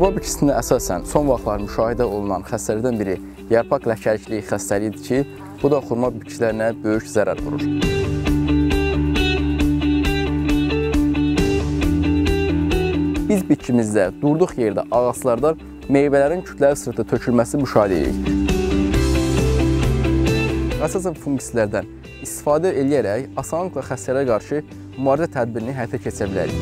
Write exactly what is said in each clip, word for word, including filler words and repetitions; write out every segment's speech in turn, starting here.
Xurma bitkisində əsasən son vaxtlar müşahidə olunan xəstəlikdən biri yarpaq ləkəlikliyi xəstəliyidir ki, bu da xurma bitkilərinə böyük zərər vurur. Biz bitkimizdə durduq yerdə ağaclardan meyvələrin kütləvi sırtı tökülməsi müşahidə edirik. Əsasən fungislərdən istifadə edərək asanlıqla xəstələrə qarşı müalicə tədbirini həyata keçirə bilərik.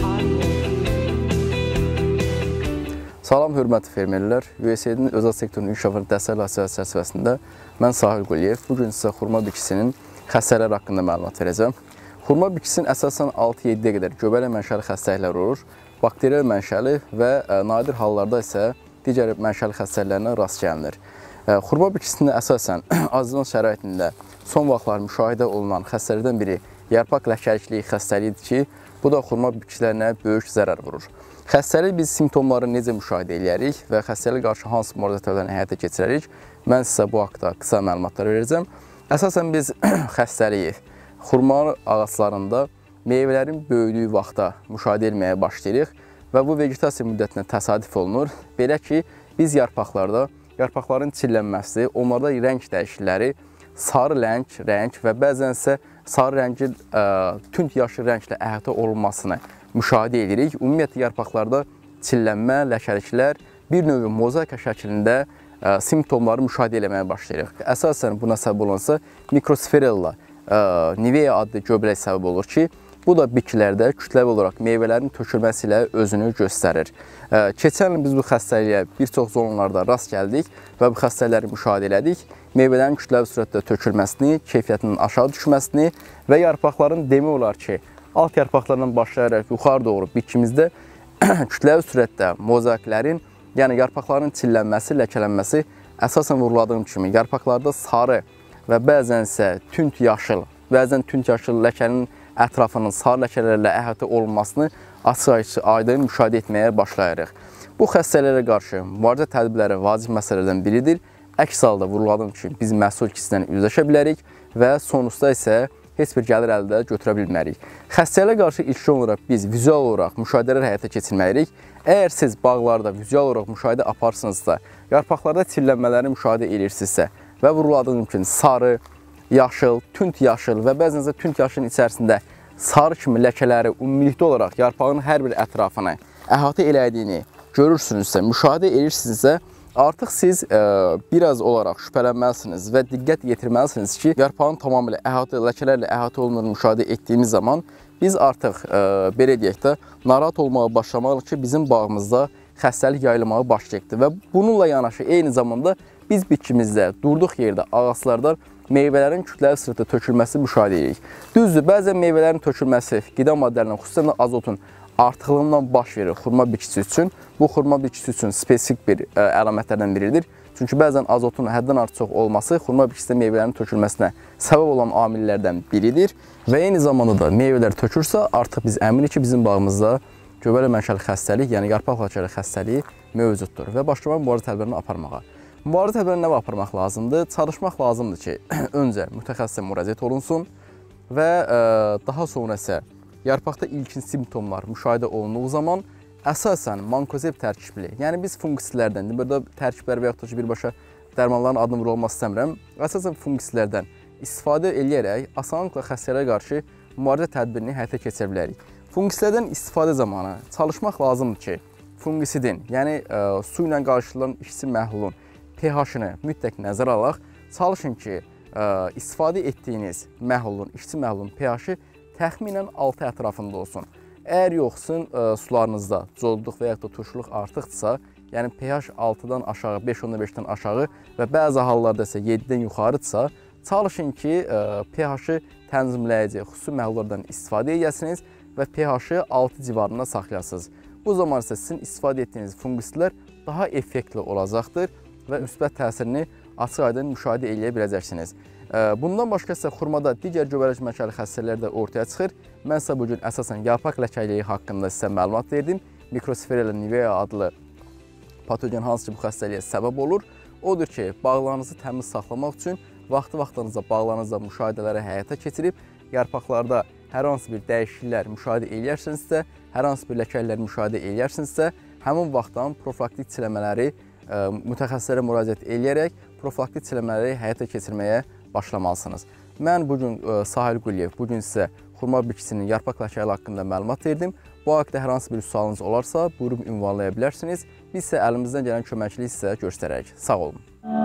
Salam, hörmətli fermerlər. U S A I D-in özəl sektorunun inkişafı dəstək layihəsi çərçivəsində mən Sahil Quliyev. Bugün sizə xurma bitkisinin xəstələri haqqında məlumat verəcəm. Xurma bitkisinin əsasən altı yeddiyə qədər göbələk mənşəli xəstəliklər olur. Bakterial mənşəli və nadir hallarda isə digər mənşəli xəstəliklərinə rast gəlinir. Xurma bitkisində əsasən azadlıq şəraitində son vaxtlar müşahidə olunan xəstəlikdən biri yarpaq ləkəlikliyi xəstəliyidir ki, bu da xurma bitkilərinə böyük zərər vurur. Xəstəlik biz simptomları necə müşahidə edirik və xəstəliyə qarşı hansı müalicə tədbirlərini həyata keçirərik? Mən sizə bu haqda qısa məlumatlar verəcəm. Əsasən biz xəstəliyi xurma ağaclarında meyvələrin böyüdüyü vaxtda müşahidə etməyə başlayırıq və bu vegetasiya müddətinə təsadüf olunur. Belə ki, biz yarpaqlarda yarpaqların çillənməsi, onlarda rəng dəyişiklikləri, sarı rəng, rəng və bəzən isə sarı rəngin ə, tünd yaşıl rənglə əhatə olunmasını müşahidə edirik. Ümumiyyətlə yarpaqlarda çillənmə, ləkəliklər bir növ mozaika şəklində ə, simptomları müşahidə etməyə başlayırıq. Əsasən buna səbəb olansa mikrosferella nivea adlı göbələk səbəb olur ki, bu da bitkilərdə kütləvi olaraq meyvələrin tökülməsi ilə özünü göstərir. Keçən il biz bu xəstəliyə bir çox zonlarda rast gəldik və bu xəstəlikləri müşahidə elədik. Meyvələrin kütləvi sürətdə tökülməsini, keyfiyyətinin aşağı düşməsini və yarpaqların demək olar ki, alt yarpaqlarından başlayaraq yuxarı doğru bitkimizdə kütləvi sürətdə mozaiklərin, yəni yarpaqların çillənməsi, ləkələnməsi əsasən vurguladığım kimi yarpaqlarda sarı və bəzən isə tünd yaşıl, bəzən tünd yaşıl ləkənin ətrafının sarı ləkələrlə əhatə olunmasını açıq-aydın müşahidə etməyə başlayırıq. Bu xəstəliklərə qarşı müalicə tədbirləri vacib məsələlərdən biridir. Əks halda vurguladığım kimi biz məhsul ikisindən üzləşə bilərik və sonuçda isə heç bir gəlir əldə götürə bilmərik. Xəstəliyə qarşı ilkin olaraq biz vizual olaraq müşahidələr həyata keçirməliyik. Əgər siz bağlarda vizual olaraq müşahidə aparsınızsa, yarpaqlarda çillənmələri müşahidə edirsinizsə və vurguladığım kimi sarı, yaşıl, tünd yaşıl və bəzən də tünd yaşılın içərisində sarı kimi ləkələri ümumilikdə olaraq yarpağın hər bir ətrafını əhatə elədiyini görürsünüzsə, müşahidə edirsinizsə, artıq siz ə, biraz olaraq şübhələnməlisiniz və diqqət yetirməlisiniz ki, yarpağın tamamilə əhatə, ləkələrlə əhatə olunur müşahidə etdiyimiz zaman biz artıq ə, belə deyək də narahat olmağa başlamalıyıq ki, bizim bağımızda xəstəlik yayılmağa başlayacaqdır və bununla yanaşı eyni zamanda biz bitkimizdə durduq yerdə ağaclardan meyvələrin kütləvi sırtı tökülməsi müşahidə edirik. Düzdür, bəzən meyvələrin tökülməsi qida maddələrindən, xüsusən də azotun artığından baş verir xurma bitkisi üçün. Bu xurma bitkisi üçün spesifik bir ə, əlamətlərdən biridir. Çünki bəzən azotun həddən artıq çox olması xurma bitkisində meyvələrin tökülməsinə səbəb olan amillərdən biridir. Və eyni zamanda da meyvələr tökürsə, artıq biz əminik ki, bizim bağımızda göbələk mənşəli xəstəlik, yəni yarpaq ləkəli xəstəliyi mövcuddur və başlamaq müalicə tədbirini aparmağa. Müalicə tədbirini nə aparmaq lazımdır? Çalışmaq lazımdır ki, öncə mütəxəssisə müraciət olunsun və ə, daha sonra isə yarpaqda ilkin simptomlar müşahidə olunduğu zaman əsasən mankozeb tərkibli, yəni biz fungislərdən, burada tərkiblər və yaxud da ki, birbaşa dərmanların adını vurulmaq istəmirəm, əsasən fungislərdən istifadə edərək asanlıqla xəstələrə qarşı müalicə tədbirini həyata keçirə bilərik. Fungislərdən istifadə zamanı çalışmaq lazımdır ki, fungisidin, yəni ə, su ilə qarışdırılan işçi məhlulun pH-ını mütləq nəzərə alaq. Çalışın ki, ə, istifadə etdiyiniz məhlulun, işçi məhlulun pH-ı təxminən altı ətrafında olsun. Əgər yoxsun, ə, sularınızda codluq və yaxud da turşuluq artıqdırsa, yəni pH altıdan aşağı, beş nöqtə beşdən aşağı və bəzi hallarda isə yeddidən yuxarıdırsa, çalışın ki, pH-ı tənzimləyici xüsusi məhlullardan istifadə edəsiniz və pH-ı altı civarında saxlayasınız. Bu zaman isə sizin istifadə etdiyiniz fungislər daha effektli olacaqdır və müsbət təsirini açıq-aydın müşahidə edə biləcəksiniz. Bundan başqa isə xurmada digər göbələk mənşəli xəstəliklər də ortaya çıxır. Mən sizə bugün əsasən yarpaq ləkəliyi haqqında sizə məlumat verdim. Mikrosferella nivea adlı patogen hansı ki bu xəstəliyə səbəb olur. Odur ki, bağlarınızı təmiz saxlamaq üçün vaxtı-vaxtınızda bağlarınızda müşahidələri həyata keçirib, yarpaqlarda hər hansı bir dəyişikliklər müşahidə edərsinizsə, hər hansı bir ləkələr müşahidə edərsinizsə, həmin vaxtdan profilaktik çiləmələri mütəxəssislərə müraciət edərək profilaktik çiləmələri həyata keçirməyə başlamalısınız. Mən bugün Sahil Quliyev, bugün sizə xurma bitkisinin yarpaq ləkələri haqqında məlumat verdim. Bu haqda hər hansı bir sualınız olarsa, buyurub ünvanlaya bilərsiniz. Biz isə əlimizdən gələn köməkliyi sizə göstərərək. Sağ olun.